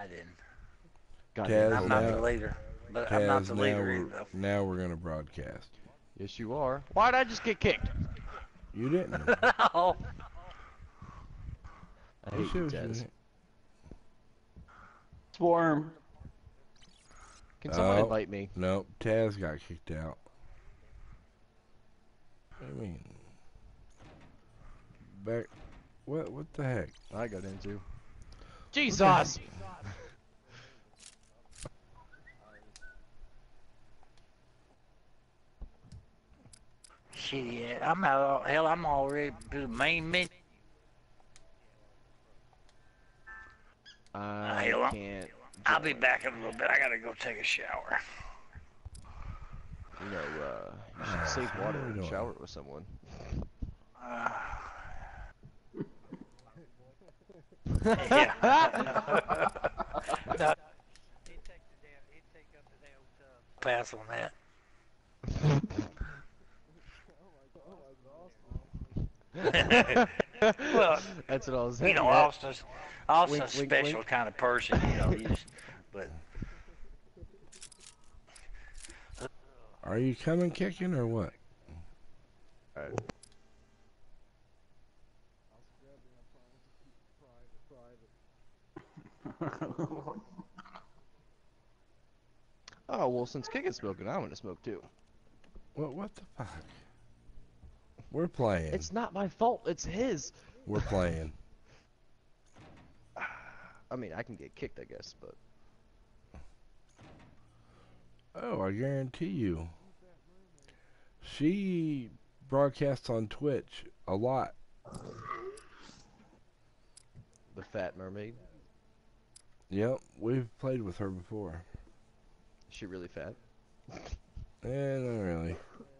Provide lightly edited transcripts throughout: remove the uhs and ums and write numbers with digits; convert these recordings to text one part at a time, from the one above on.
I didn't. Goddamn. Taz, I'm not the leader. But I'm not Taz, the now leader we're, either, though. now we're gonna broadcast. Yes, you are. Why'd I just get kicked? You didn't. Oh, I hate you, Taz. Swarm. Can someone invite me? No, Taz got kicked out. What do you mean? Back. What the heck? I got into. Jesus! shit, yeah. I'm out. Hell, I'm already to the main menu. I Hell, can't. I'll be back in a little bit. I gotta go take a shower. You know, you should save water and shower with someone. Yeah. No. He'd take up the damn tub. Pass on that. Well, that's what I was you saying. know, Austin's Wink, a wink, special wink. kind of person, you know. But Are you coming kicking or what? Alright. Oh, well, since Kick is smoking, I'm gonna smoke too. What the fuck? We're playing. It's not my fault, it's his. We're playing. I mean, I can get kicked, I guess, but... Oh, I guarantee you. She broadcasts on Twitch a lot. The Fat Mermaid? Yep, we've played with her before. Is she really fat? Not really.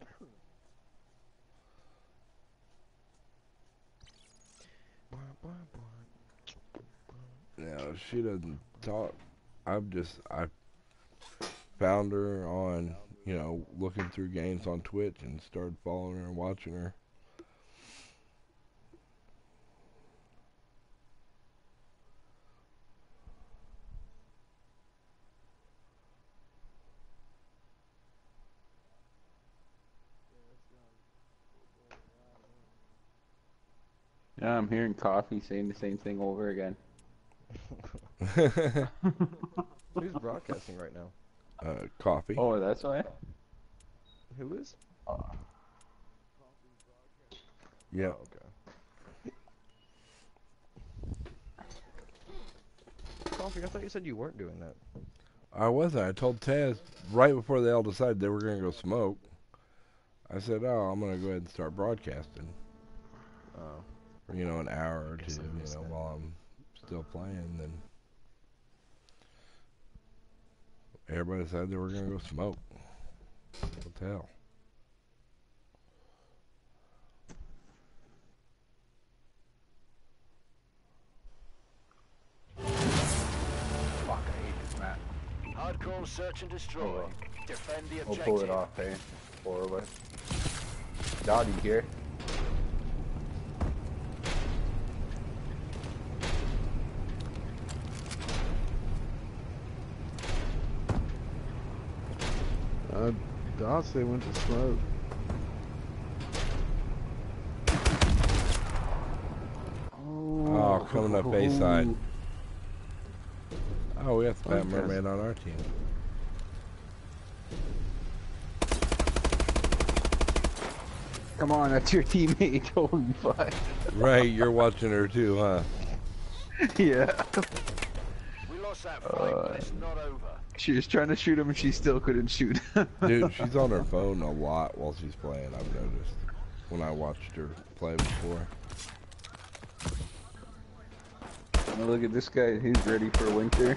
No, she doesn't talk. I found her on, looking through games on Twitch and started following her and watching her. Yeah, I'm hearing Coffee saying the same thing over again. Who's broadcasting right now? Coffee. Oh, that's why? Who is? Yeah. Oh, okay. Coffee, I thought you said you weren't doing that. I wasn't. I told Taz right before they all decided they were going to go smoke. I said, oh, I'm going to go ahead and start broadcasting. Oh. For, an hour or two, that. while I'm still playing. Then everybody decided they were going to go smoke. Hotel. Fuck, I hate this map. Hardcore search and destroy. Defend the We'll objective. pull it off, hey? 4 of us. Dottie here. I'd say went to smoke. Oh, coming up A side. Oh, we have the Fat Mermaid on our team. Come on, that's your teammate. Holy fuck. Right, you're watching her too, huh? Yeah. We lost that fight, but it's not over. She was trying to shoot him and she still couldn't shoot. Dude, she's on her phone a lot while she's playing, I've noticed. When I watched her play before. Now look at this guy, he's ready for winter.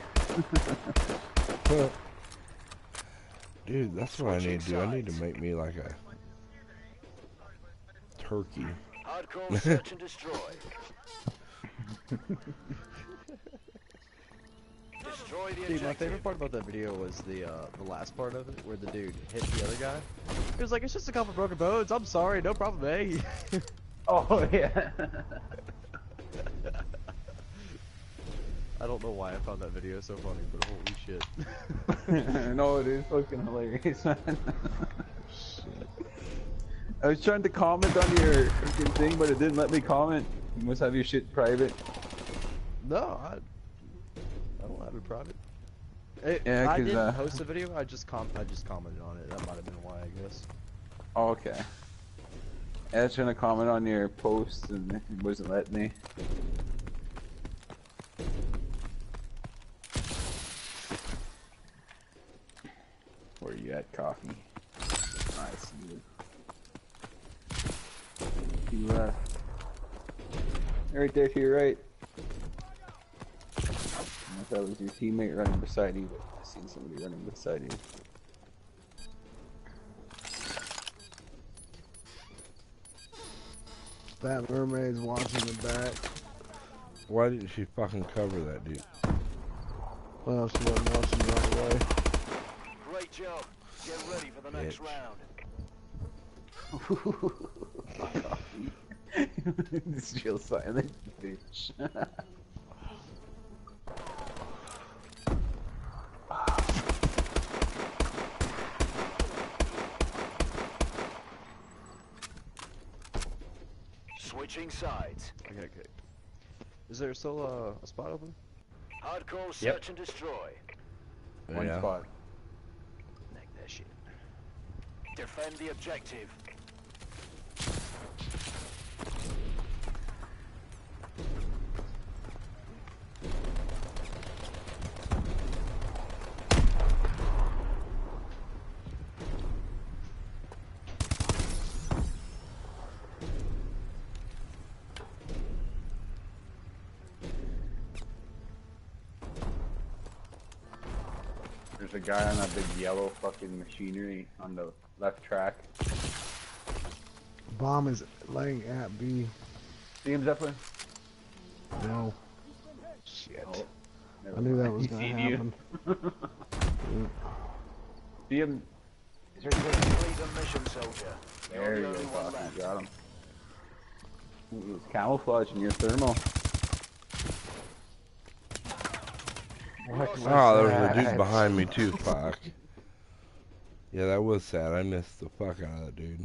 Dude, that's what I need to do. I need to make me like a turkey. Hardcore search and destroy. Destroy the Dude, objective. my favorite part about that video was the last part of it, where the dude hit the other guy. He was like, it's just a couple broken bones, I'm sorry, no problem, eh? Oh, yeah. I don't know why I found that video so funny, but holy shit. No, it is fucking hilarious, man. Shit. I was trying to comment on your freaking thing, but it didn't let me comment. You must have your shit private. No, I don't have it private. Yeah, I 'cause, didn't post the video. I just commented on it. That might have been why, I guess. Oh, okay. I was trying to comment on your post and it wasn't letting me. Where you at, Coffee? I see you. You left. Right there to your right. I thought it was your teammate running beside you, but I seen somebody running beside you. That mermaid's watching the back. Why didn't she fucking cover that dude? Well, she wasn't watching the right way. Great job. Get ready for the next Bitch. round. It's real silent, bitch. Switching sides. Okay. Is there still a spot open? Hardcore search and destroy. One Yeah. spot. Like that shit. Defend the objective. There's a guy on that big yellow fucking machinery on the left track. Bomb is laying at B. See him, Zeppelin? No. Shit. Oh, never I knew that mind. was He gonna seen you. happen. See him? Is there anything? Complete the mission, soldier. There You're you the go, only one Coffee. left. Got him. He was camouflaging your thermal. What was Oh, there was a that? dude behind me too, fuck. Yeah, that was sad. I missed the fuck out of that dude.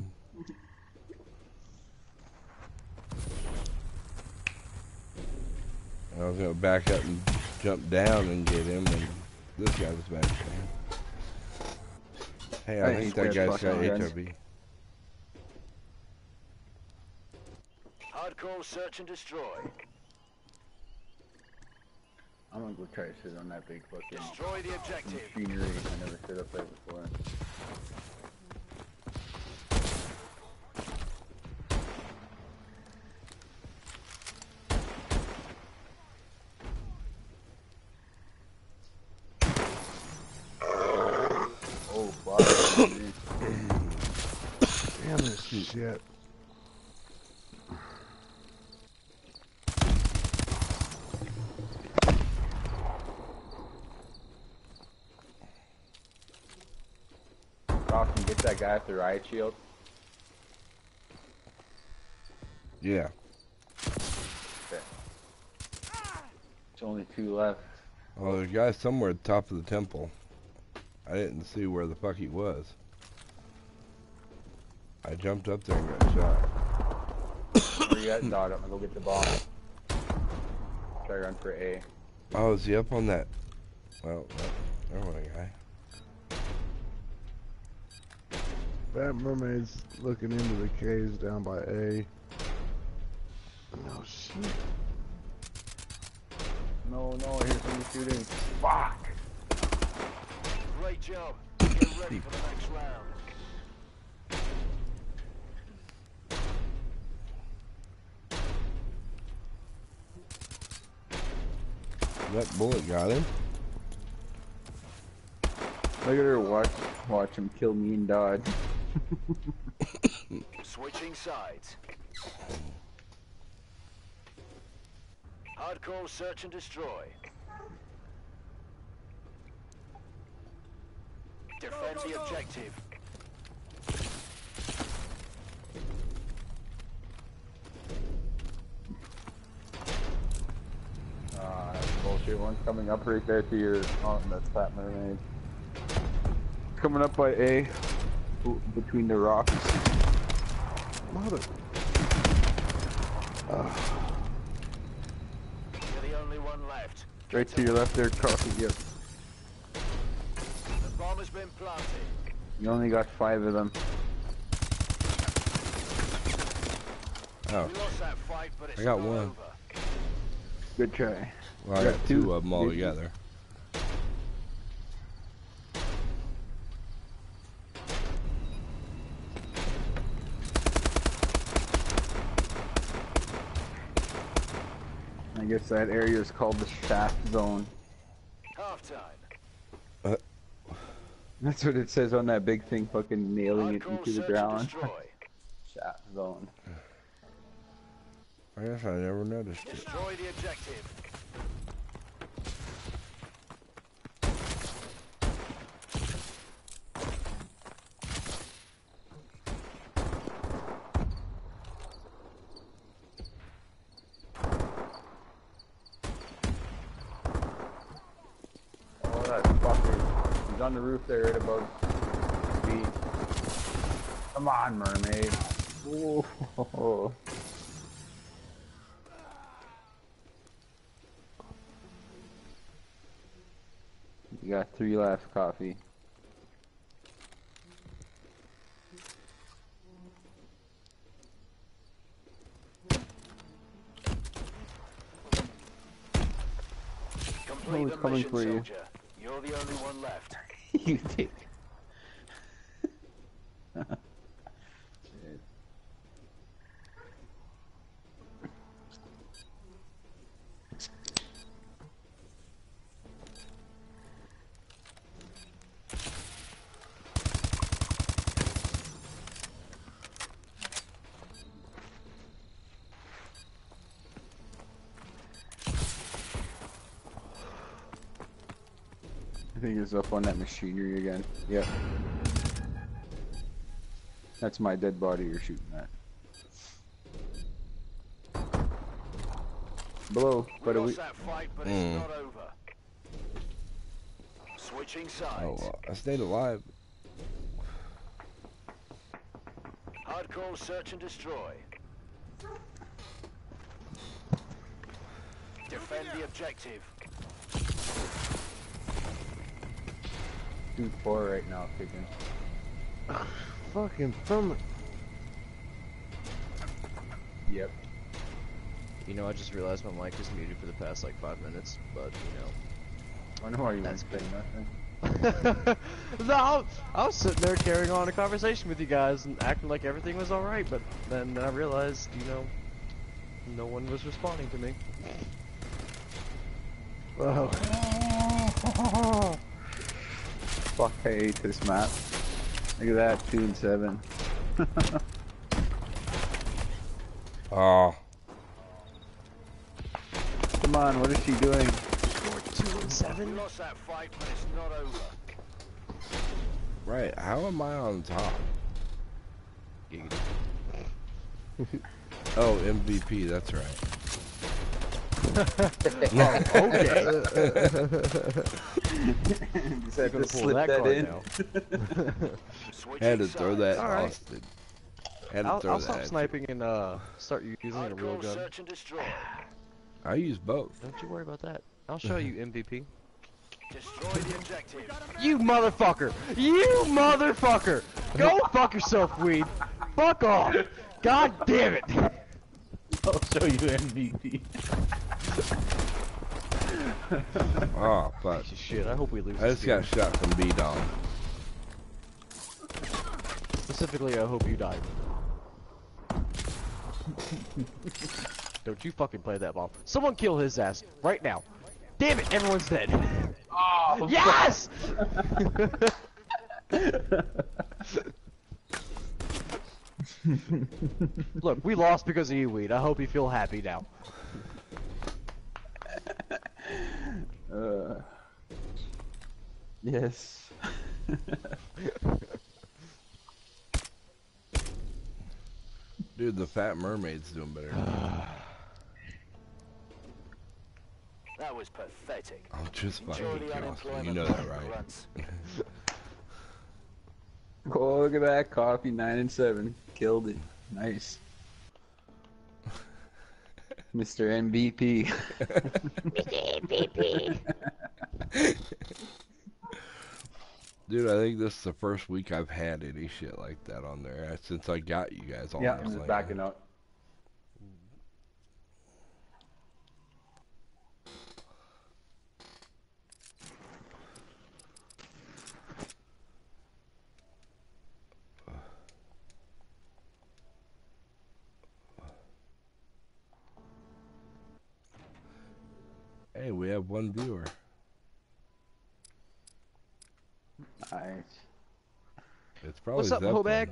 I was gonna back up and jump down and get him, and this guy was back there. Hey, I I think hate that those guy's got fucking guns. HIV. Hardcore search and destroy. I'm gonna go try to sit on that big fucking Destroy the objective. machinery. I never sit up there before. Oh, fuck. Damn this shit. Rock, can you get that guy with the riot shield? Yeah. Okay. There's only 2 left. Well, there's a guy somewhere at the top of the temple. I didn't see where the fuck he was. I jumped up there and got shot. Where you at, Dog? I'm gonna go get the bomb. Try to run for A. Oh, is he up on that? Well, there went a guy. That mermaid's looking into the caves down by A. No shit. No, I hear somebody shooting. Fuck! Great job. Get ready for the next round. That bullet got him. Look at her watch him kill me and dodge. Switching sides. Hardcore search and destroy. Defend the objective. That's a bullshit one. One's coming up right there to your, on the Fat Mermaid. Coming up by A, between the rocks. Mother. You're the only one left. Right to your left there, Coffee. Yep. The bomb has been planted. You only got 5 of them. Oh, We lost that fight, but it's I got not one. over. Good try. well, I got 2 of them all together. I guess that area is called the shaft zone. Half time. That's what it says on that big thing, fucking nailing it Hardcore into the search and ground. destroy. Shaft zone. I guess I never noticed it. Destroy the objective. Oh, that fucker. He's on the roof there right above speed. Come on, mermaid. Whoa. You got 3 left, Coffee. Complete he's the coming mission, for you. soldier. You're the only one left. You take. I think it's up on that machinery again. Yep. That's my dead body you're shooting at. Below, We but lost that fight, but it's not over. Switching sides. Oh, well, I stayed alive. Hardcore search and destroy. Defend the objective. Dude 4 right now kicking. Fucking thumb. Yep. You know, I just realized my mic was muted for the past like 5 minutes, but I know why you weren't That's saying nothing. no, I was sitting there carrying on a conversation with you guys and acting like everything was alright, but then I realized, no one was responding to me. Oh. Fuck, I hate this map. Look at that, 2 and 7. Oh, Come on, what is she doing? 2 and 7? We lost that fight, but it's not over. right. How am I on top? Oh, MVP. That's right. Just had to Pull slip that that card in. now. Switching Had to throw that All right. Austin. Had to I'll throw stop that. sniping and start using a real Hardcore gun. search and destroy. I use both. Don't you worry about that. I'll show you MVP. Destroy the objective. You motherfucker! You motherfucker! Go fuck yourself, Weed! Fuck off! God damn it! I'll show you MVP. Oh, fuck. Shit, I hope we lose I this just got shot from B-Dog. Specifically, I hope you die. Don't you fucking play that bomb. Someone kill his ass right now. Damn it, everyone's dead. Oh, Yes! Look, we lost because of you, Weed. I hope you feel happy now. Yes. Dude, the Fat Mermaid's doing better. That was pathetic. I'll just Enjoy fucking the kill us. unemployment You know that, line, right? grunts. Oh, look at that. Coffee 9 and 7. Killed it. Nice. Mr. MVP. Dude, I think this is the first week I've had any shit like that on there since I got you guys all Yeah, in I'm just plan. backing up. Hey, we have one viewer. Nice. It's probably What's up, Zeppelin. Hobag?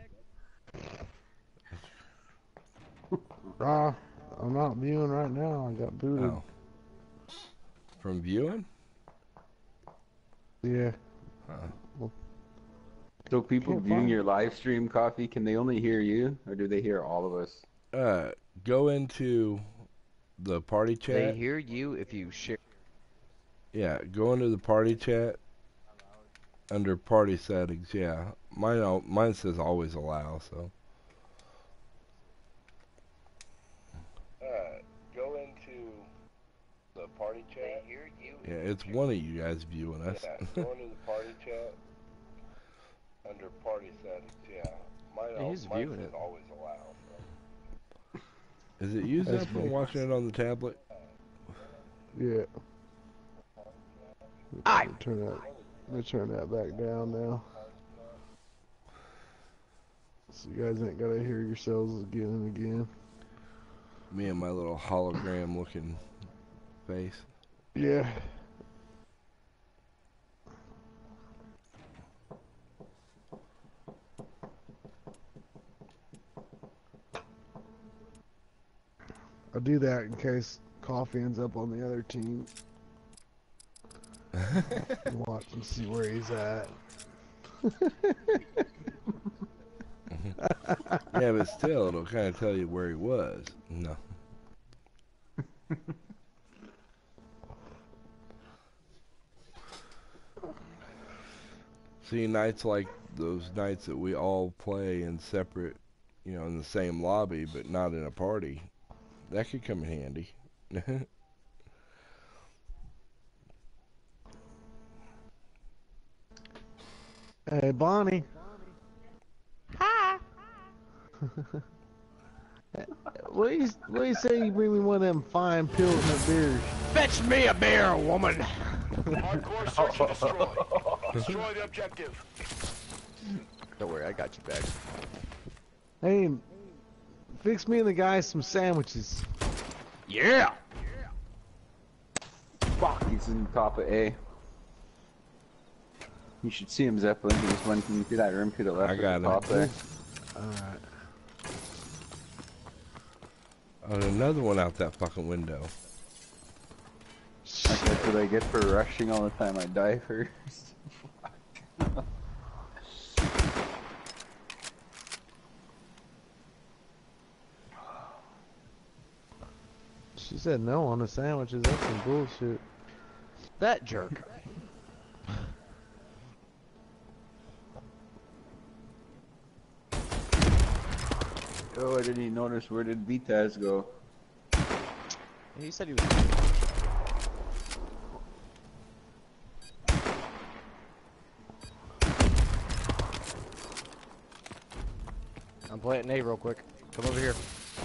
I'm not viewing right now. I got booted. Oh. From viewing? Yeah. So people Can't viewing find- your live stream, Coffee, can they only hear you, or do they hear all of us? Go into the party chat. They hear you if you share. Yeah, go into the party chat under party settings. Yeah, mine says always allow. So. Go into the party chat. Yeah, it's one of you guys viewing us. Yeah, go into the party chat under party settings. Yeah, Yeah, he's mine viewing says it. always allow. So. Is it you, That's Zeppelin, me. watching it on the tablet? Yeah. Aye. Let me turn that back down now. So you guys ain't gotta hear yourselves again and again. Me and my little hologram looking face. Yeah. I'll do that in case Coffee ends up on the other team. Watch and see where he's at. Yeah, but still, it'll kind of tell you where he was. No. See, nights like those nights that we all play in separate, in the same lobby, but not in a party, that could come in handy. Hey, Bonnie. Hi. What do you say you bring me one of them fine Pilsner beers? Fetch me a beer, woman. Hardcore search and destroy. Destroy the objective. Don't worry, I got you back. Hey, fix me and the guys some sandwiches. Yeah. Fuck, he's in the top of A. You should see him, Zeppelin. He just went through that room to the left. I got at the top there. Alright. Oh, another one out that fucking window. That's what I get for rushing all the time. I die first. She said no on the sandwiches. That's some bullshit. That jerk. Oh, I didn't even notice. Where did Vitaz go? He said he was. I'm planting A real quick. Come over here.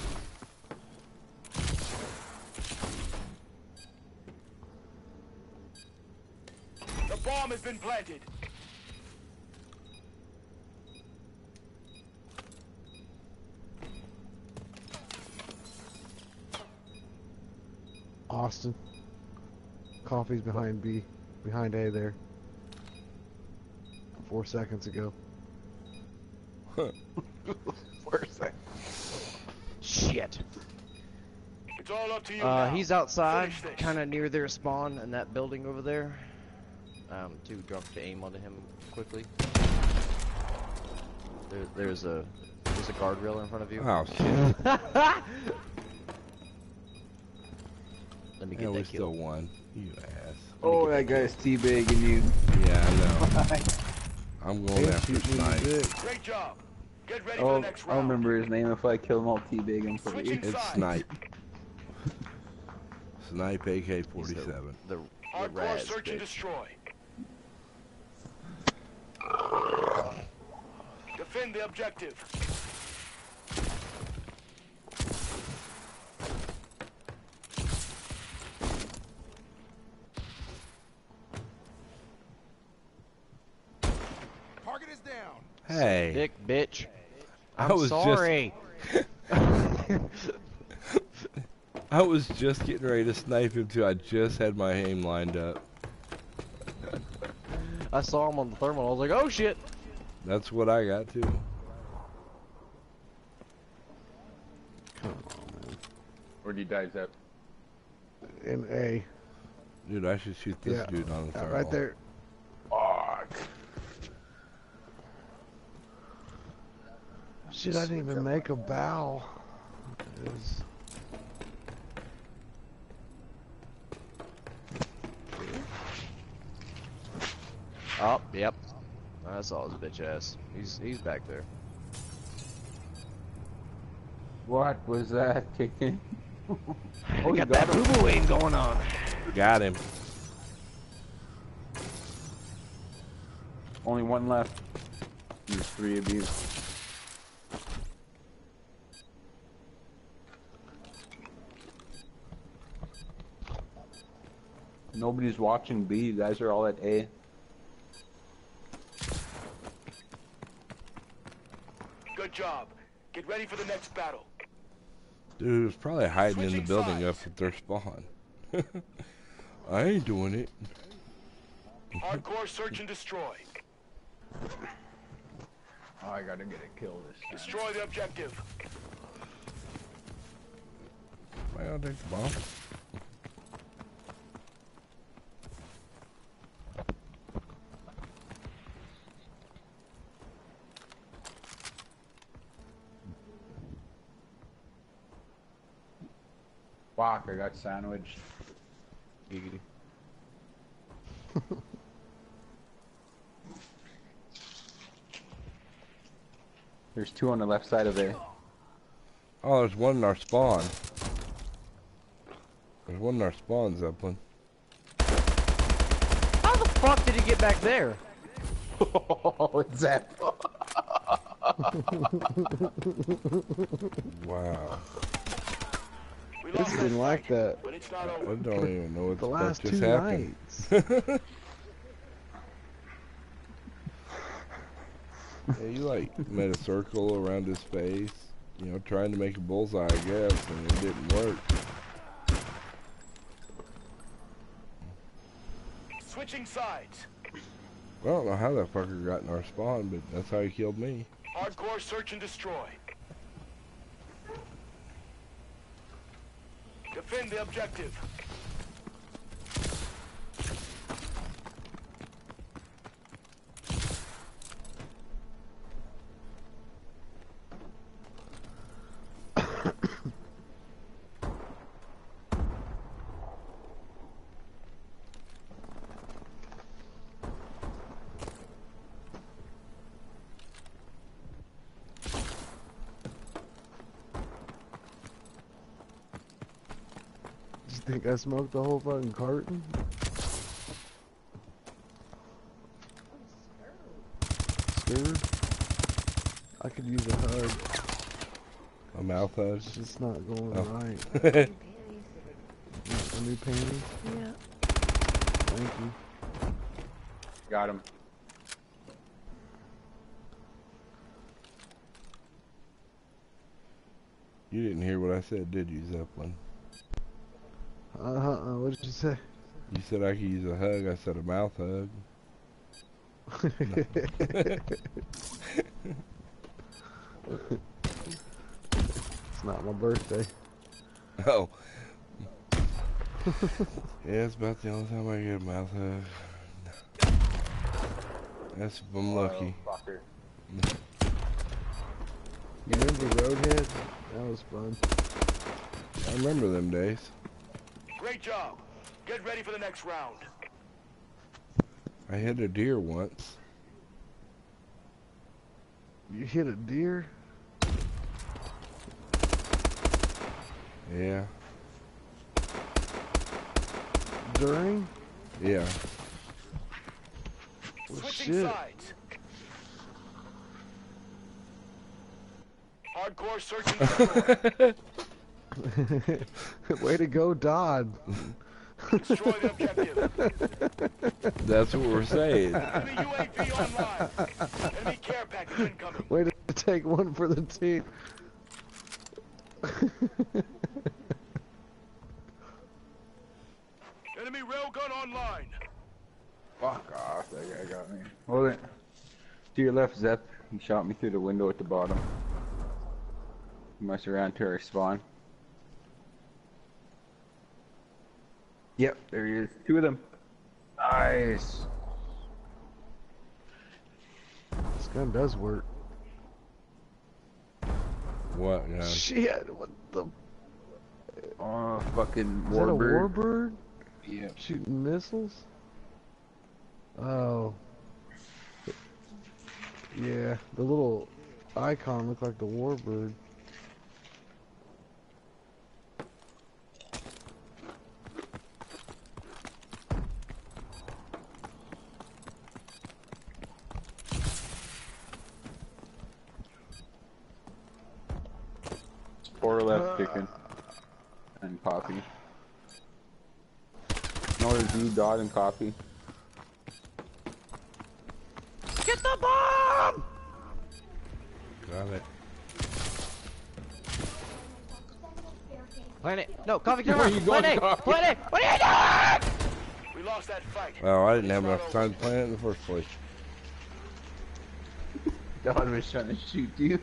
The bomb has been planted. Austin. Coffee's behind B. Behind A there. 4 seconds ago. 4 seconds. Shit. It's all up to you now. He's outside, Finish this. kind of near their spawn in that building over there. To drop to aim onto him quickly. There's a guardrail in front of you. Oh, shit. Let me Yeah, get we that still kill. won. You ass. Oh, that guy's teabagging you. Yeah, I know. I'm going He's after shooting in the Snipe. dick. Great job. Get ready for Oh, the next I'll round. remember his name if I kill him. I'll teabag him for Switching you. It's sides. Snipe. Snipe He's AK-47. the Hardcore Raz search and bitch. destroy. Defend the objective. Target is down. Hey. Dick bitch. I I'm was sorry. I was just getting ready to snipe him too. I just had my aim lined up. I saw him on the thermal. I was like, oh shit. That's what I got too. Where'd you die, Zep? In A. Dude, I should shoot this Yeah. dude on the Yeah, thermal. right there. Fuck. Shit, I didn't even make a bow. It is... Oh, yep. I saw his bitch ass. He's back there. What was that kicking? Oh, you got got that him. boo-booing going on. Got him. Only one left. There's 3 of you. Nobody's watching B. You guys are all at A. Good job. Get ready for the next battle. Dude, it was probably hiding in the Switching building sides. up at their spawn. I ain't doing it. Hardcore search and destroy. Oh, I gotta get a kill this time. Destroy the objective. I gotta take the bomb. Fuck, I got sandwiched. Giggity. There's 2 on the left side of A. Oh, there's one in our spawn. There's one in our spawn, Zeppelin. How the fuck did he get back there? Oh, Zep. Wow. We This lost has been that like fight, that but it's not I over. don't even know what the the last fuck 2 just happened. nights. Yeah, you like made a circle around his face, you know, trying to make a bullseye, I guess, and it didn't work. Switching sides. I don't know how that fucker got in our spawn, but that's how he killed me. Hardcore search and destroy. Defend the objective. You think I smoked the whole fucking carton? Scared? I could use a hug. A mouth hug. It's just not going Oh. right. Hey, A new panties? Yeah. Thank you. Got him. you didn't hear what I said, did you, Zeppelin? What did you say? You said I could use a hug. I said a mouth hug. It's not my birthday. Oh. Yeah, it's about the only time I get a mouth hug. That's if I'm lucky. Fucker. You remember Roadhead? That was fun. I remember them days. Great job. Get ready for the next round. I hit a deer once. You hit a deer? Yeah. During? Yeah. Well, Switching shit. sides. Hardcore search and destroy. Way to go, Dodd. Destroy the objective. That's what we're saying. Enemy UAV online. Enemy care package incoming. Way to take one for the team. Enemy railgun online. Fuck off, that guy got me. Hold it. To your left, Zep. He shot me through the window at the bottom. He must have ran to our spawn. Yep, there he is. Two of them. Nice. This gun does work. What, guys? Shit, what the? Oh, fucking Is that a warbird. warbird? Yeah. Shooting missiles? Oh. Yeah, the little icon looked like the warbird. Four left chicken. And coffee. No, there's you, Dot, and coffee. Get the bomb! Got it. Plant it. No, coffee, Where come are on. you going, Plant it. Coffee? Plant it. What are you doing? We lost that fight. Oh, I didn't have enough time to plan it in the first place. Dot was trying to shoot you.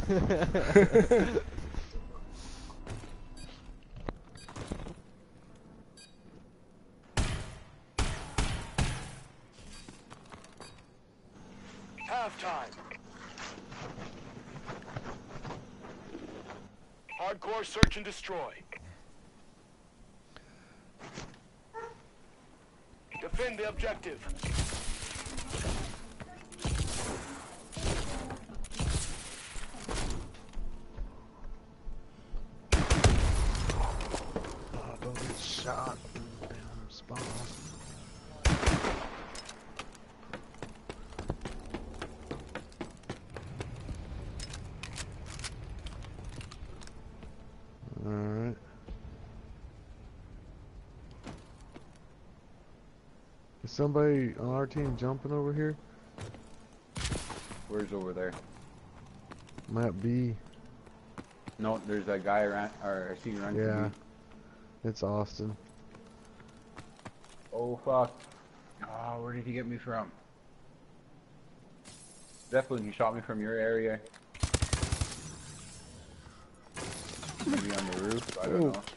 Halftime. Hardcore search and destroy. Defend the objective. Oh, don't get shot in the damn spawn. Alright. Is somebody on our team jumping over here? Where's over there? Map B. No, there's that guy around, or I see you running. Yeah. It's Austin. Oh fuck. Oh, where did he get me from? Definitely he shot me from your area. Maybe on the roof, I don't Ooh. know.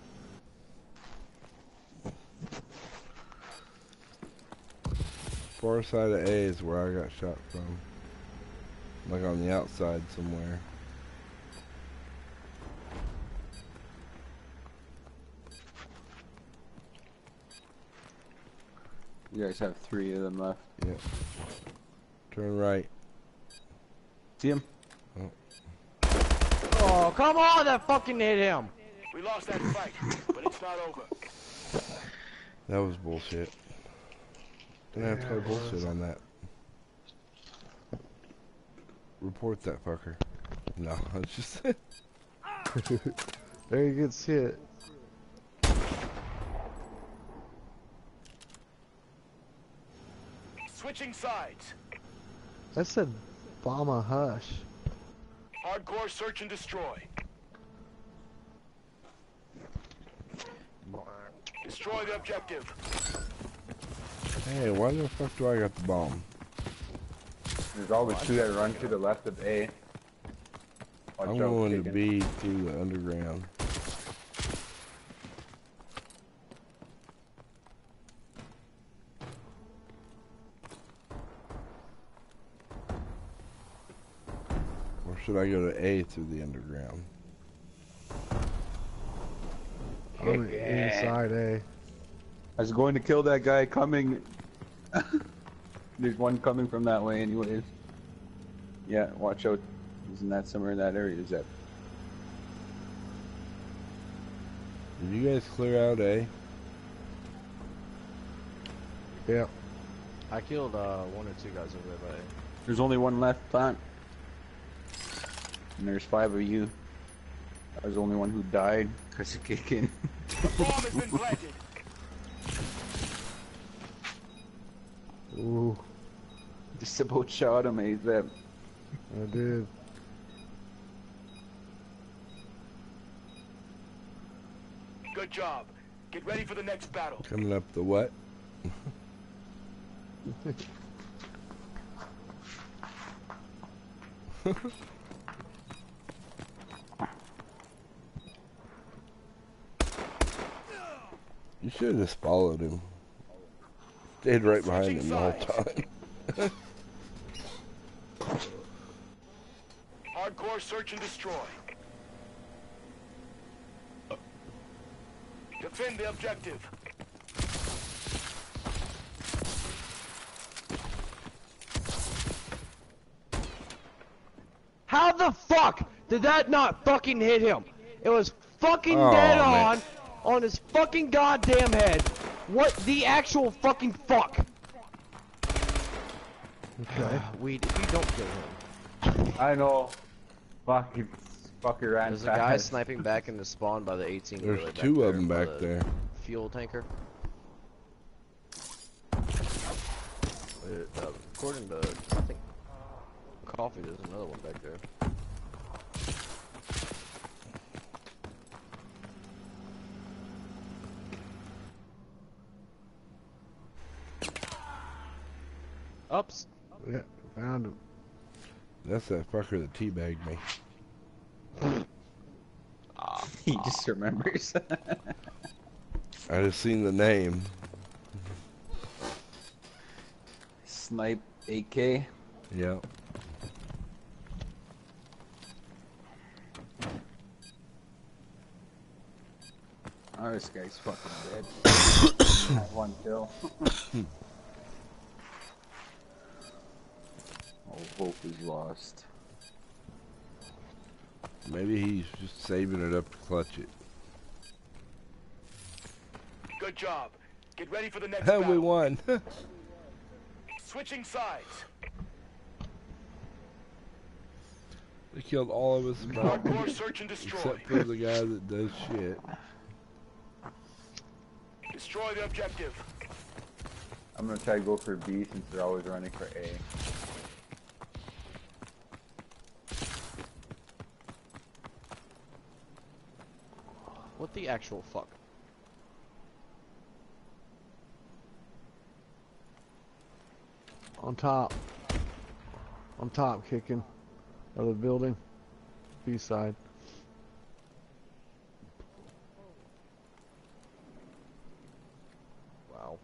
Far side of A is where I got shot from. Like on the outside somewhere. You guys have 3 of them left. Yep. Turn right. See him? Oh, come on. That fucking hit him. We lost that fight, but it's not over. That was bullshit. Didn't have to play bullshit on that. Report that fucker. No, I was just There he gets hit. Switching sides. That said Bomba Hush. Hardcore search and destroy. Destroy the objective. Hey, why the fuck do I got the bomb? There's always 2 that run to the left of A. Watch I'm out, going to chicken. B through the underground. Or should I go to A through the underground? I'm inside A. I was going to kill that guy coming. There's one coming from that way anyways. Yeah, watch out. He's in that somewhere in that area. Is that? Did you guys clear out A? Yeah. I killed 1 or 2 guys over there by A. There's only one left, plant. And there's 5 of you. I was the only one who died because of kicking. The bomb has been planted. Ooh, Just about shot him, ASAP. I did. Good job. Get ready for the next battle. Coming up the what? You should have just followed him. Stayed right behind him the whole time. Hardcore search and destroy. Defend the objective. How the fuck did that not fucking hit him? It was fucking Oh, dead man. on his fucking goddamn head. What the actual fucking fuck? Okay. Weed, if you don't kill him. I know. Fucking fucker ran There's a fast. guy sniping back in the spawn by the 18. There's really 2 of them by back the there. Fuel tanker. According to, I think, Coffee, there's another one back there. Ups. Yeah, found him. That's that fucker that teabagged me. He just remembers. I just seen the name. Snipe AK. Yeah. Oh, this guy's fucking dead. Had 1 kill. All hope is lost. Maybe he's just saving it up to clutch it. Good job. Get ready for the next Hell, battle. we won. Switching sides. They killed all of us Hardcore search and destroy. except for the guy that does shit. Destroy the objective. I'm gonna try to go for B since they're always running for A. What the actual fuck? On top. On top, kicking. Out of the building. B side. Wow.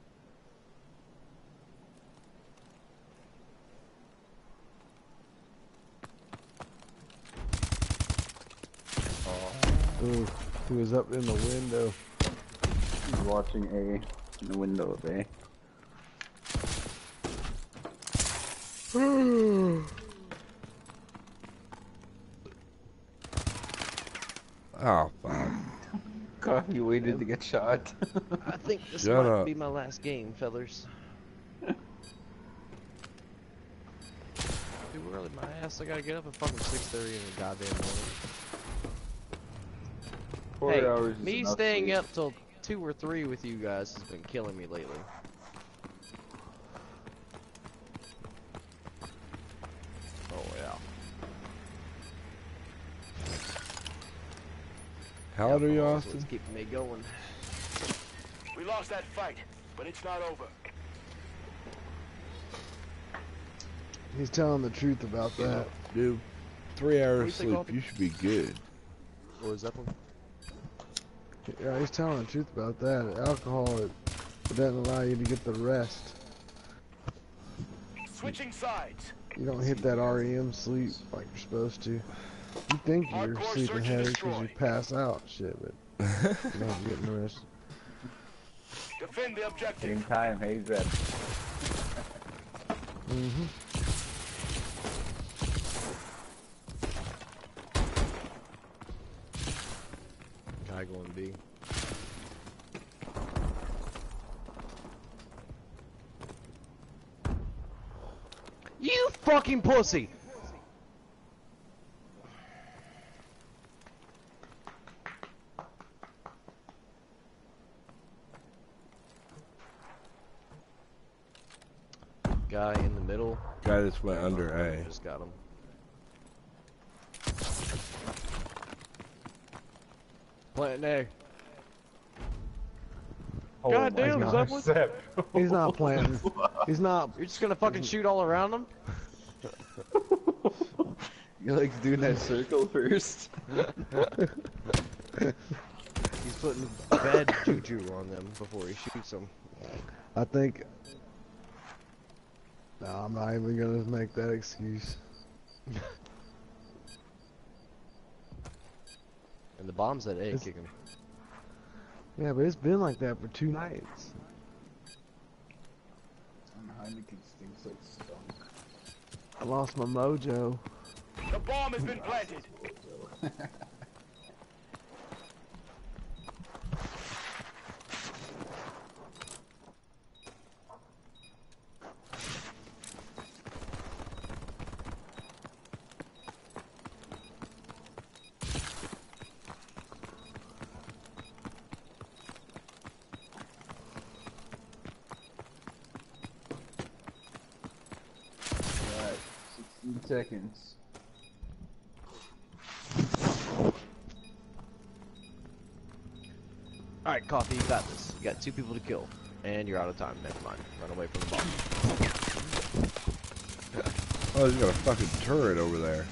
Ooh, he was up in the window. He's watching A in the window of A. Oh, fuck. Coffee waited to get shot. I think this Shut might up. be my last game, fellers. Too early, my ass. I gotta get up at fucking 6:30 in the goddamn morning. 4 Hey, hours is me enough staying sleep. up till 2 or 3 with you guys has been killing me lately. Oh yeah. How old are you, That's Austin? what's keeping me going. We lost that fight, but it's not over. He's telling the truth about that. Dude, 3 hours What do you think, sleep, Austin? you should be good. What was that one? Yeah, he's telling the truth about that. Alcohol, it doesn't allow you to get the rest. Switching sides. You don't hit that REM sleep like you're supposed to. You think you're Hardcore sleeping search and heavy because destroy. you pass out, shit, but No, I'm getting arrested. Defend the objective. Same time, Hayes ready. Mm-hmm. Guy going B. You fucking pussy! Guy in the middle. Guy just went under A. Just got him. Planting A. Oh God my damn, is that gosh, one? Sep. He's not planting. He's not. You're just gonna fucking shoot all around him? You like doing that circle first? He's putting bad juju on them before he shoots them. I think. No, I'm not even gonna make that excuse. And the bomb's at A, kick him. Yeah, but it's been like that for 2 nights. Heineken stinks like skunk. I lost my mojo. The bomb has been planted. Alright, 16 seconds. Alright, Coffee, you got this. You got 2 people to kill. And you're out of time. Never mind. Run away from the bomb. Oh, he's got a fucking turret over there.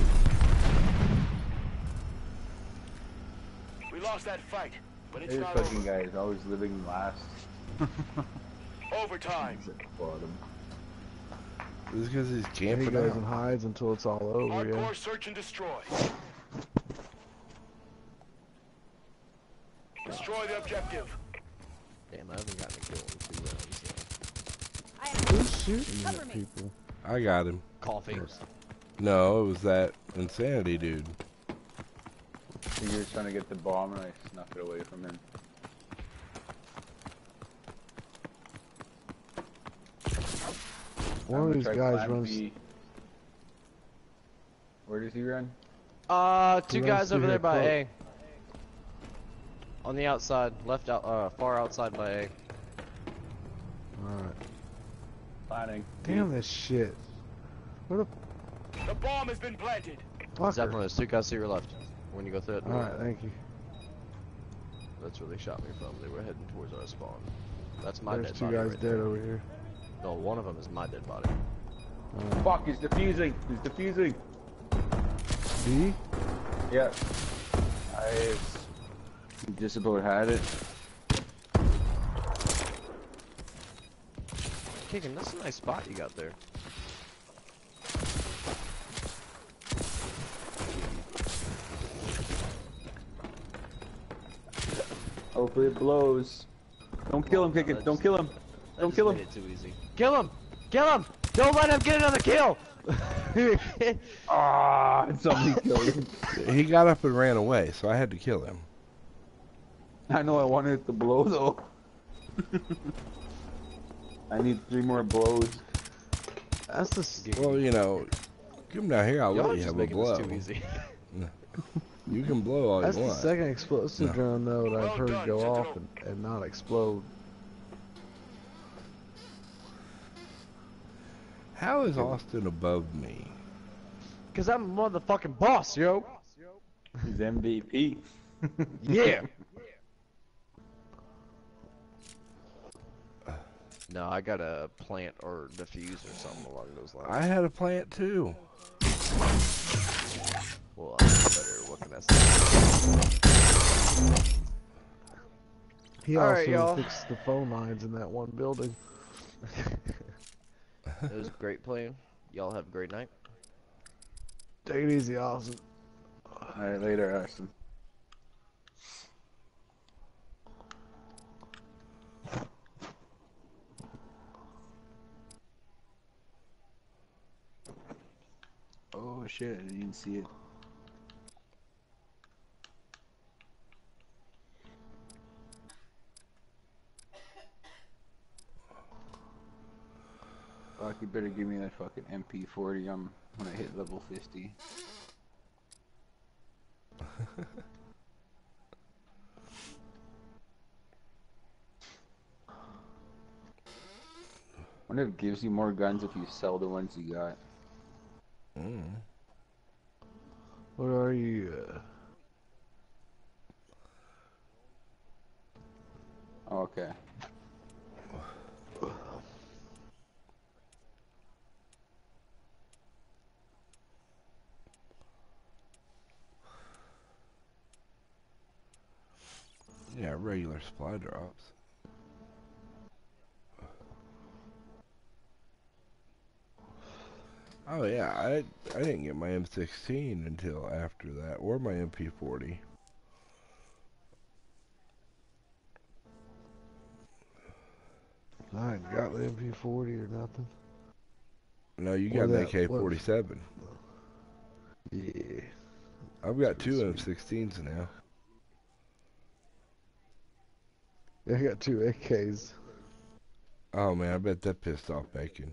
We lost that fight, but it's This not fucking over. guy is always living last. Overtime. He's at the bottom. This is because he's And camping he goes out. and hides until it's all over, yeah. Hardcore search and destroy. Destroy the objective. Damn, I haven't gotten a kill in 2 rounds. Who's shooting at people? I got him. Coffee. No, it was that insanity dude. So you're trying to get the bomb and I snuck it away from him. One of these guys runs. Where does he run? 2 runs guys through over there here, by close. A. On the outside, left out, far outside by A. Alright. Planning. Damn this shit. What a The bomb has been planted. fucker. Zeppelin, there's 2 guys to your left. When you go through it. Alright, thank you. That's where they shot me from. They were heading towards our spawn. That's my There's dead 2 body. guys right dead there. over here. No, one of them is my dead body. Fuck, he's defusing. He's defusing. B? Yeah. Nice. He just about had it. Kicking, that's a nice spot you got there. Hopefully it blows. Don't kill him, Kickin'. Don't kill him. Don't kill him. Made it too easy. Kill him! Kill him! Don't let him get another kill! Ah, somebody killed him. He got up and ran away, so I had to kill him. I know I wanted it to blow though. I need 3 more blows. That's the. Well, you know, come down here, I'll Y'all let are you just have a making this blow. too easy. You can blow all That's you the want. second explosive drone though that I've Well heard done, go off Sentinel. and not explode. How is Austin above me? Cause I'm a motherfucking boss, yo! He's MVP. Yeah! No, I got a plant or defuse or something along those lines. I had a plant too. Well, I'm better. What can I say? He All also right, y'all. fixed the phone lines in that one building. It was great playing. Y'all have a great night. Take it easy, Austin. Alright, later, Ashton. Oh shit, I didn't even see it. Fuck, you better give me that fucking MP40 when I hit level 50. Wonder if it gives you more guns if you sell the ones you got. What are you? Oh, okay. Yeah, regular supply drops. Oh yeah, I didn't get my M16 until after that, or my MP40. I ain't got the MP40 or nothing. No, you Or got an that AK-47. Yeah. I've got two M16s now. Yeah, I got 2 AKs. Oh man, I bet that pissed off Bacon.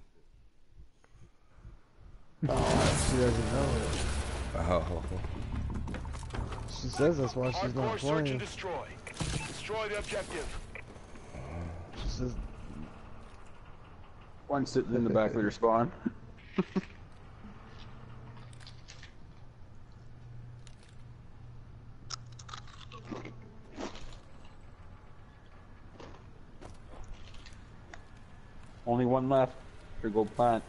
Oh, she doesn't know it. Oh. She says that's why she's not Hardcore search and playing. destroy. Destroy the objective. She says, One sitting in the back of their spawn. Only one left. Or go plant.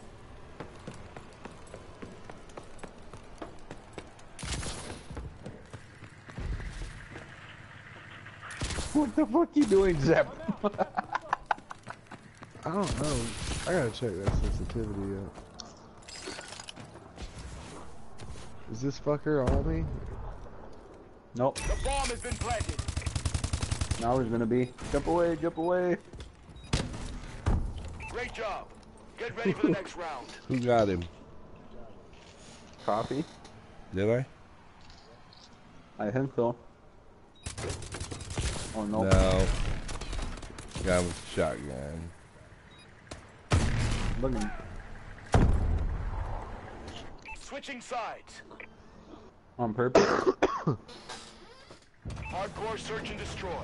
What the fuck you doing, Zep? I don't know. I gotta check that sensitivity out. Is this fucker on me? Nope. The bomb has been planted. Now there's gonna be. Jump away, jump away. Great job. Get ready for the next round. Who got him? Coffee? Did I? I think so. Oh no. No. Guy with a shotgun. Look at him. Switching sides. On purpose. Hardcore search and destroy.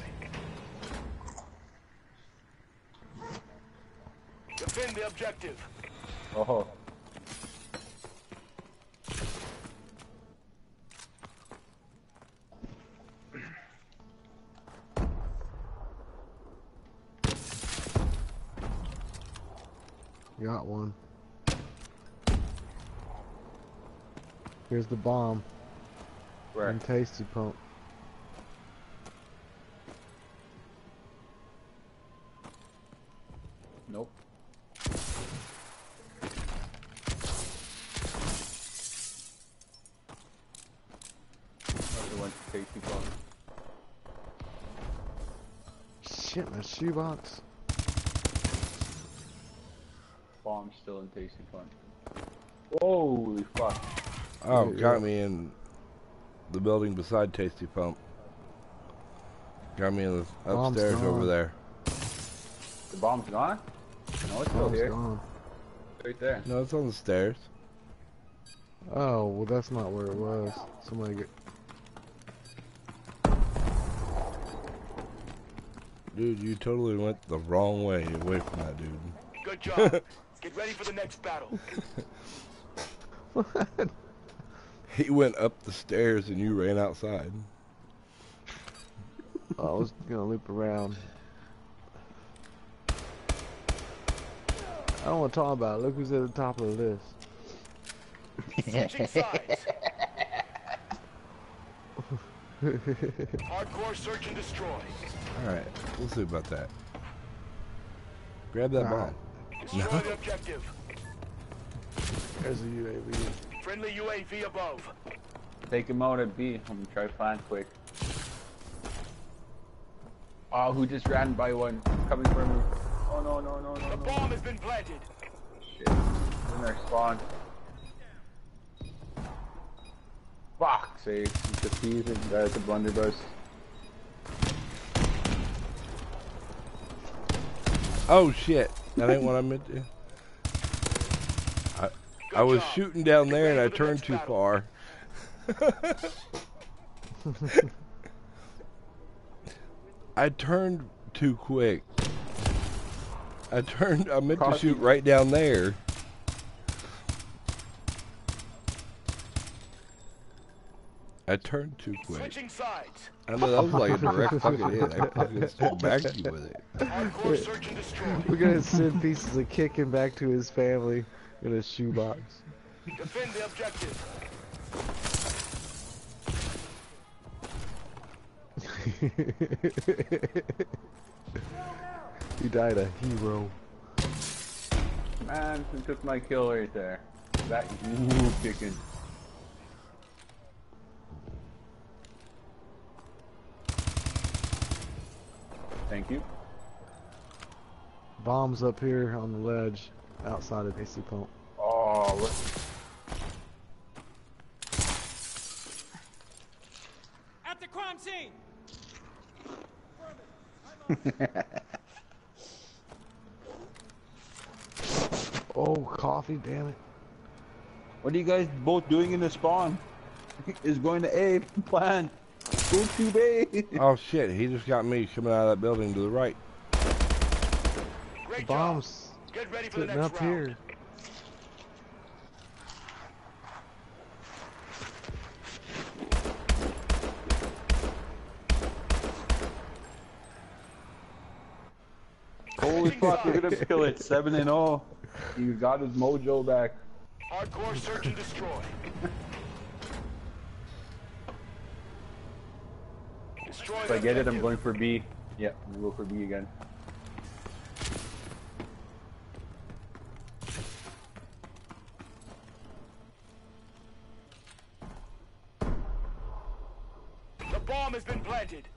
Defend the objective. Oh. Got one. Here's the bomb. Where? And tasty pump. Nope. Another one tasty pump. Shit, my shoebox. Bomb still in tasty pump. Holy fuck. Oh, Yeah. got me in the building beside Tasty Pump. Got me in the Bomb's upstairs over gone. there. The bomb's gone? No, it's still Bomb's here. gone. Right there. No, it's on the stairs. Oh, well that's not where it was. Somebody get... Dude, you totally went the wrong way away from that dude. Good job. Get ready for the next battle. What? He went up the stairs and you ran outside. I was gonna loop around. I don't want to talk about it. Look who's at the top of the list. Switching sides. Hardcore search and destroy. Alright, we'll see about that. Grab that Alright. bomb. Destroy the objective. There's a UAV. Friendly UAV above. Take him out at B. I'm gonna try to find quick. Oh, who just ran by one? Coming for me. Oh no, no, no, no, The no. bomb has been planted. Shit. In their spawn. safe. Just use it. That's a blunderbuss. Oh shit! That ain't what I meant to. I was shooting down there and I turned too far. I turned too quick. I meant to shoot right down there. I turned too quick. Switching sides. I know that was like a direct fucking hit. I fucking backed you with it. Hardcore search and destroy. We're gonna send pieces of kicking back to his family in a shoebox. Defend the objective. He died a hero. Man, who took my kill right there? That kicking. Thank you. Bombs up here on the ledge outside of AC pump. Oh, look. At the crime scene. Oh, coffee, damn it. What are you guys both doing in the spawn? Is going to A plan. Go to B. Oh shit, he just got me coming out of that building to the right. Great Bombs job. Get ready for the sitting next up round. here. Holy fuck, look at him kill it. 7-0. He got his mojo back. Hardcore search and destroy. Destroy If I get it, I'm going for B. Yeah, we'll go for B again. The bomb has been planted.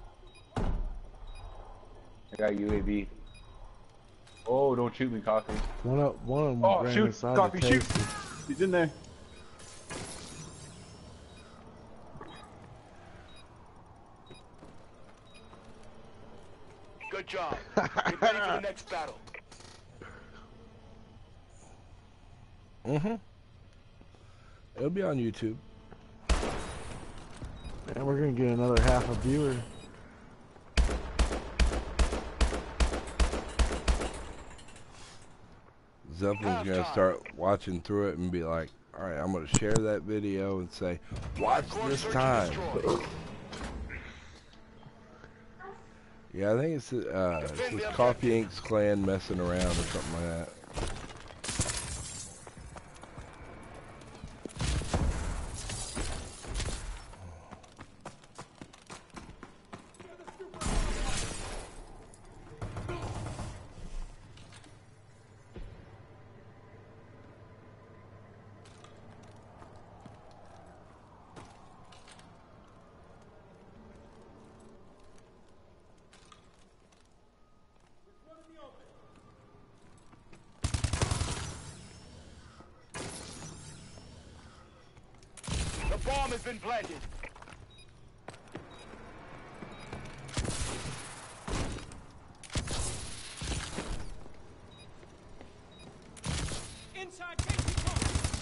I got UAV. Oh, don't shoot me, Coffee. One of them Oh, ran shoot, inside Coffee, the shoot. tasty. He's in there. Good job. Get ready for the next battle. Mm-hmm. It'll be on YouTube. And we're gonna get another half a viewer. Zeppelin's gonna start watching through it and be like, alright, I'm gonna share that video and say, watch this time. Yeah, I think it's this KoffeeInk's clan messing around or something like that. The bomb has been planted. Inside safety pump.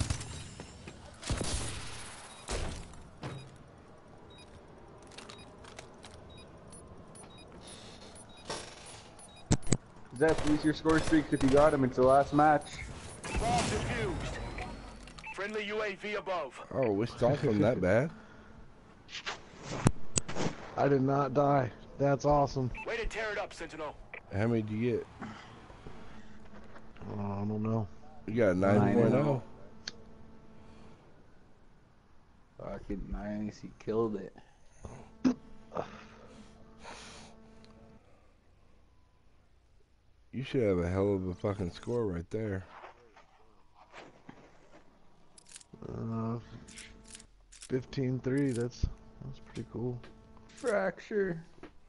Zeph, use your score streaks if you got him. It's the last match. Bomb defused. Friendly UAV above. Oh, we stopped them that bad? I did not die. That's awesome. Way to tear it up, Sentinel. How many did you get? I don't know. You got a 9.0. Fucking nice. He killed it. You should have a hell of a fucking score right there. 15-3. That's pretty cool. Fracture.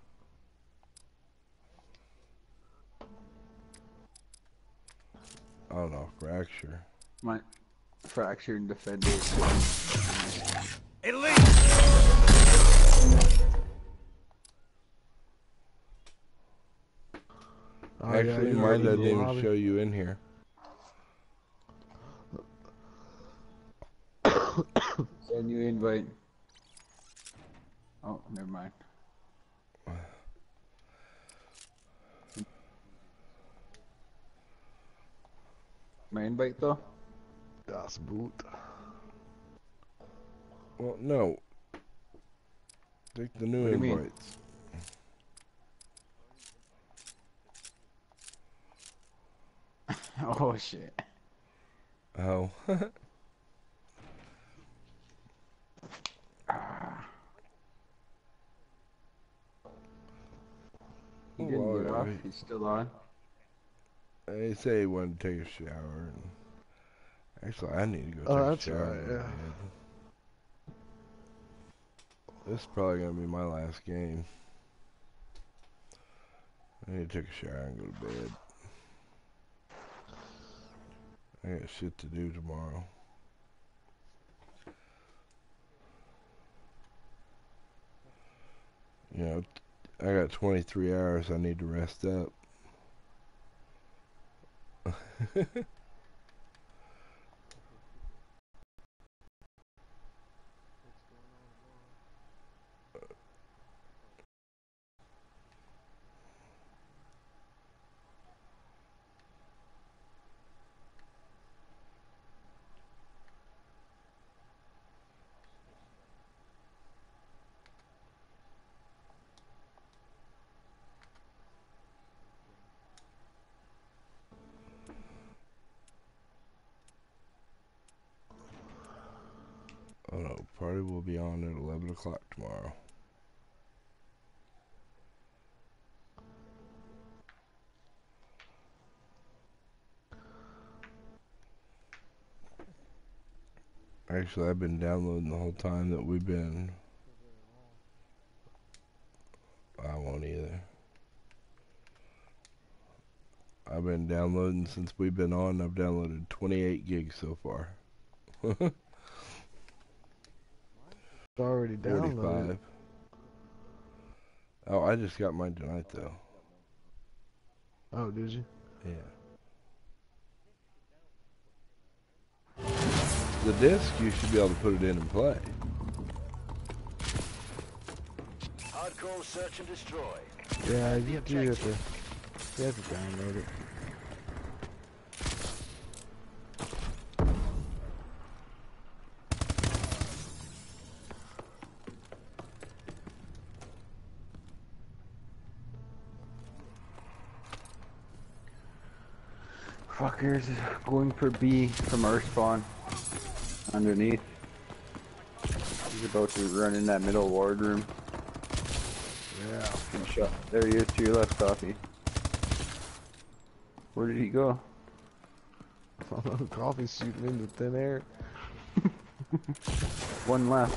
Oh no, fracture. My fracture and defender. Elite. Actually, you mine already doesn't did. even Lobby. show you in here. Send you invite. Oh, never mind. My invite though? Das Boot. Well, no. Take the new What do you mean? invites. Oh shit. Oh. He didn't get off. Well, He's still on. he said he wanted to take a shower. And actually, I need to go Oh, take a that's shower. right, and go to yeah. bed. This is probably going to be my last game. I need to take a shower and go to bed. I got shit to do tomorrow. You know, I got 23 hours I need to rest up. Oh no, party will be on at 11 o'clock tomorrow. Actually, I've been downloading the whole time that we've been. I won't either. I've been downloading since we've been on. I've downloaded 28 gigs so far. It's already 45. downloaded. Oh, I just got mine tonight though. Oh, did you? Yeah. The disc, you should be able to put it in and play. Hardcore search and destroy. Yeah, you have to download it. Fuckers going for B from our spawn. Underneath. He's about to run in that middle ward room. Yeah. Good shot. There he is to your left, Coffee. Where did he go? Coffee's shooting into thin air. One left.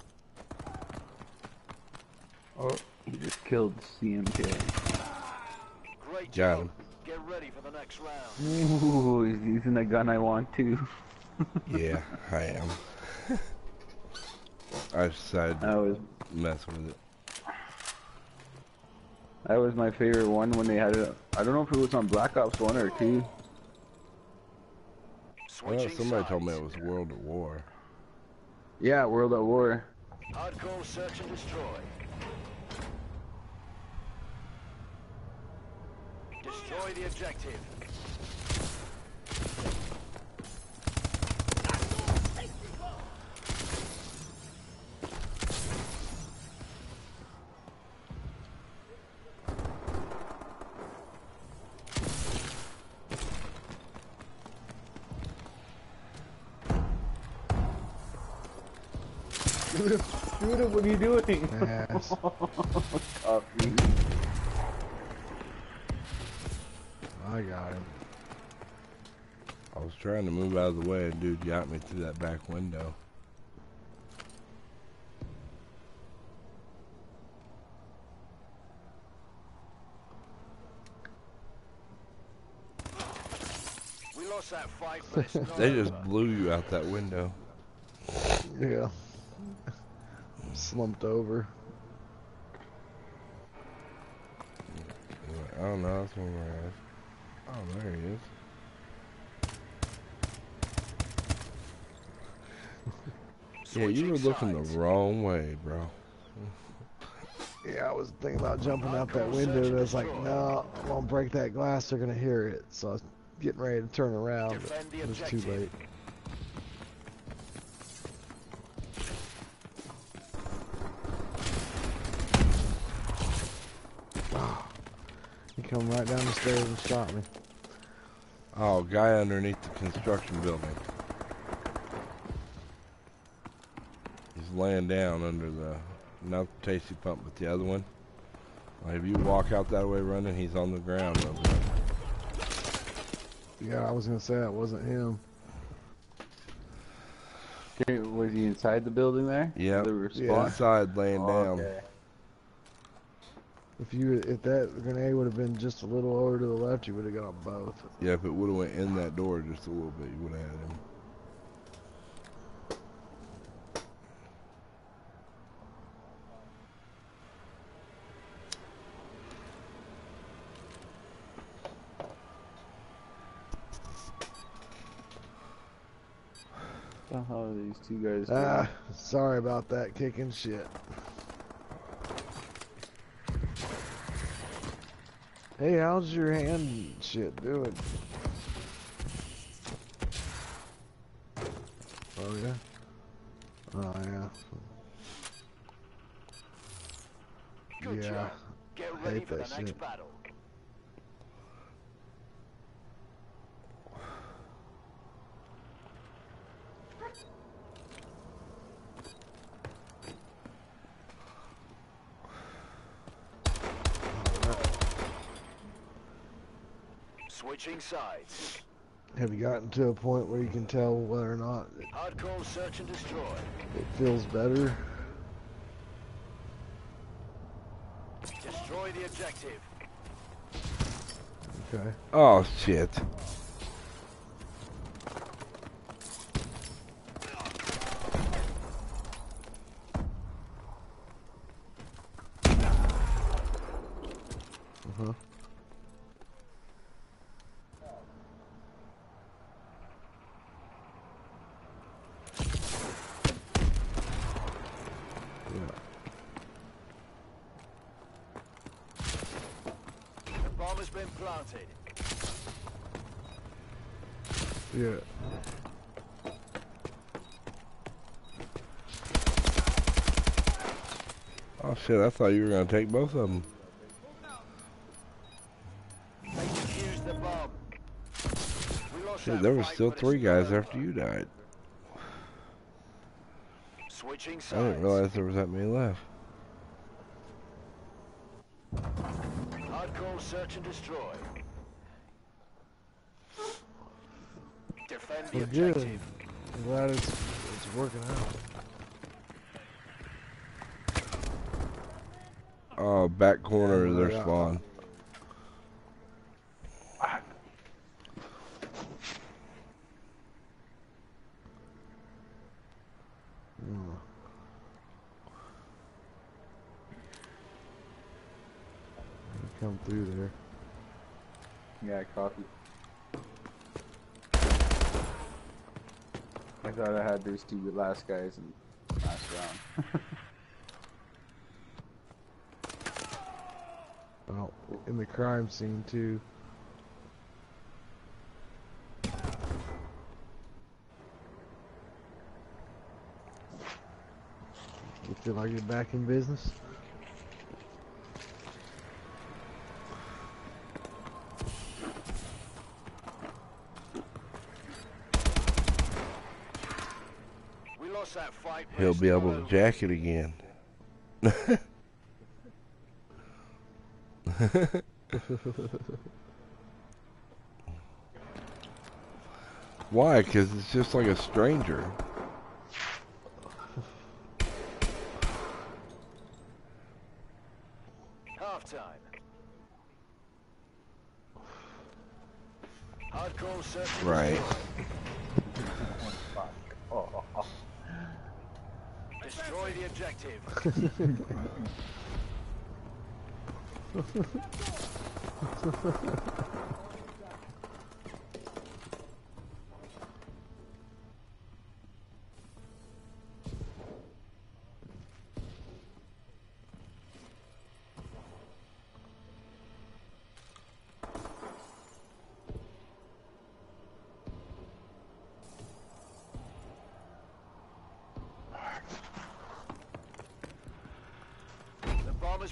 Oh, he just killed CMK. Great Got job. him. Get ready for the next round. Ooh, he's using the gun I want too. Yeah, I am. I decided to mess with it. That was my favorite one when they had it. I don't know if it was on Black Ops 1 or 2. Well, somebody told me it was World at War. Yeah, World at War. Hardcore search and destroy. Destroy the objective. Shoot him, what are you doing? Yes. Coffee. I got him. I was trying to move out of the way and dude got me through that back window. We lost that fight, but it's not They over. just blew you out that window. Yeah. Slumped over. I don't know, that's one of my guys. Oh, there he is. Yeah, you were looking the wrong way, bro. Yeah, I was thinking about jumping out that window, and I was like, no, I'm gonna break that glass, they're gonna hear it. So I was getting ready to turn around, but it was too late. Oh, he come right down the stairs and shot me. Oh, guy underneath the construction building. He's laying down under the, not the tasty pump, but the other one. Like if you walk out that way running, he's on the ground over there. Yeah, I was gonna say that wasn't him. Okay, was he inside the building there? Yeah, yeah. inside laying down. Okay. If that grenade would have been just a little over to the left, you would have got them both. Yeah, if it would have went in that door just a little bit, you would have had him. What the hell are these two guys doing? Sorry about that kicking shit. Hey, how's your hand shit doing? Oh yeah? Oh yeah. Good Yeah. job. Get I ready hate for the that next shit. battle. Switching sides. Have you gotten to a point where you can tell whether or not Hardcore search and destroy. it feels better? Destroy the objective. Okay. Oh, shit. Uh-huh. The bomb has been planted. Yeah. Oh, shit, I thought you were going to take both of them. They defused the bomb. We lost Shit, that there was fight, still but it's 3 guys over. after you died. Switching I sides. didn't realize there was that many left. Hardcore search and destroy. Defend the We're good. objective. I'm glad it's working out. Back corner of their spawn. Come through there. Yeah, coffee. I thought I had those two last guys in last round. Oh, in the crime scene too. You feel like you're back in business? We lost that fight. but He'll it's be not able to over. jack it again. Why? Because it's just like a stranger. Halftime. Hardcore search and Right. destroy. Destroy the objective.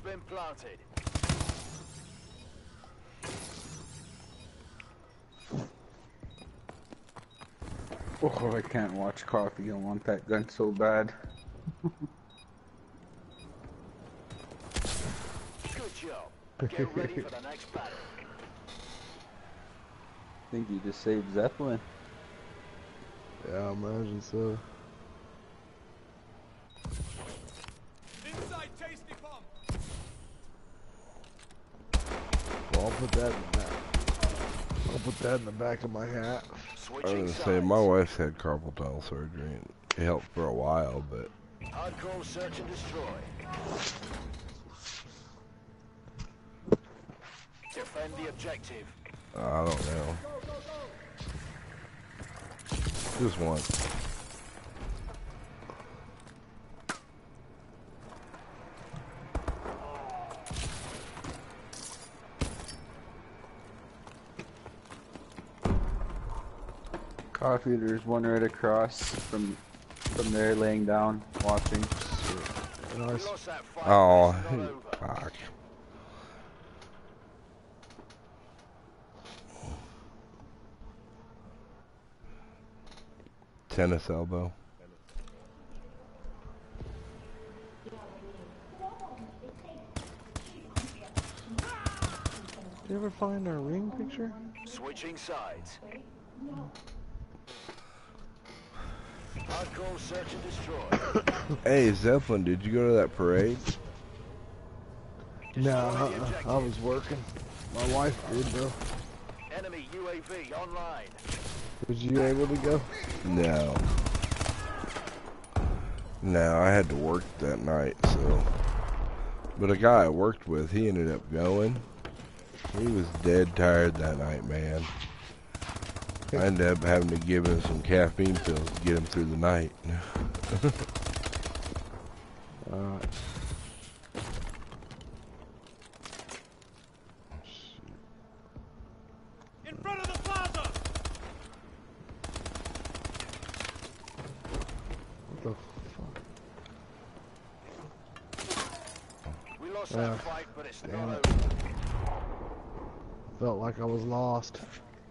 has been planted. Oh, I can't watch Coffee. I want that gun so bad. Good job. Get ready for the next battle. I think you just saved Zeppelin. Yeah, I imagine so. Inside tasty bomb. Well, I'll put that in the back. I'll put that in the back of my hat. I was gonna say, my wife's had carpal tunnel surgery, and it helped for a while, but... Hardcore search and destroy. Defend the objective. I don't know. Just one. Coffee, there's one right across from there, laying down, watching. Nice. Oh, fuck. Tennis elbow. Did you ever find our ring picture? Switching sides. Hardcore search and destroy. Hey, Zeppelin, did you go to that parade? No, I was working. My wife did though. Enemy UAV online. Was you able to go? No. No, I had to work that night, so... But a guy I worked with, he ended up going. He was dead tired that night, man. I ended up having to give him some caffeine pills to get him through the night. Alright. In front of the plaza. What the fuck? We lost that fight, but it's not over. Felt like I was lost.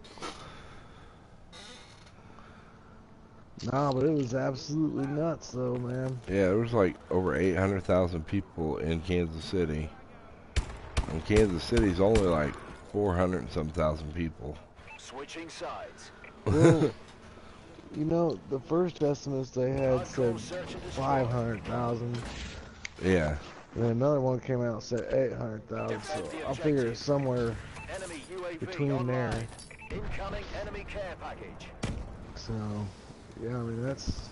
Nah, but it was absolutely nuts though, man. Yeah, there was like over 800,000 people in Kansas City. And Kansas City's only like 400 and some thousand people. Switching sides. Well, you know, the first estimates they had said 500,000. Yeah. And then another one came out and said 800,000. So I figure it's somewhere Enemy UAV between online. there. Incoming enemy care package. So, yeah, I mean, that's...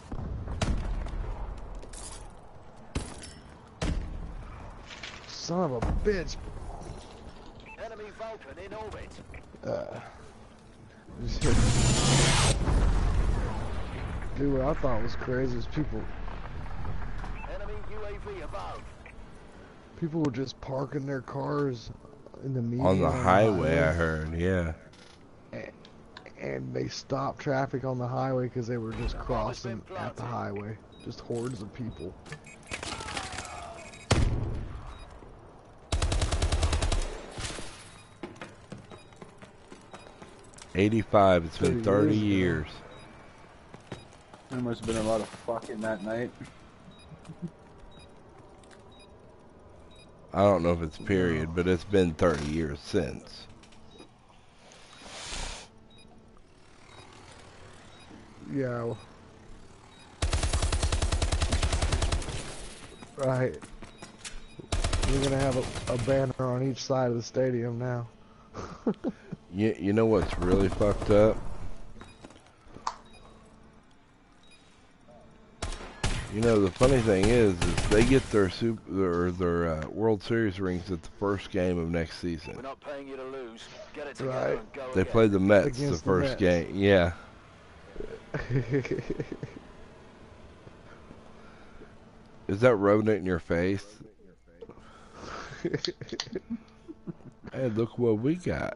Son of a bitch. Enemy Vulcan in orbit. Dude, what I thought was crazy is people Enemy UAV above. were just parking their cars in the median On the highway, I heard, yeah. and they stopped traffic on the highway because they were just crossing at the highway. Just hordes of people. '85, it's been 30 years. There must have been a lot of fucking that night. I don't know if it's period, but it's been 30 years since. Yeah. Right. We're gonna have a banner on each side of the stadium now. You know what's really fucked up? You know, the funny thing is they get their World Series rings at the first game of next season. We're not paying you to lose. Get it together Right. and go They again. play the Mets Against the the first Mets. game. Yeah. Is that rubbing it in your face? Hey, look what we got.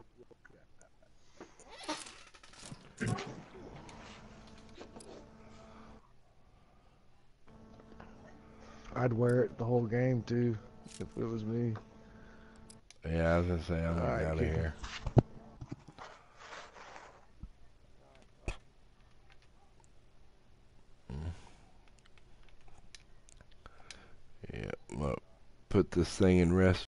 I'd wear it the whole game too. if it was me. Yeah, I was gonna say I'm getting Alright, out of kick it. here. Yeah, I'm gonna put this thing in rest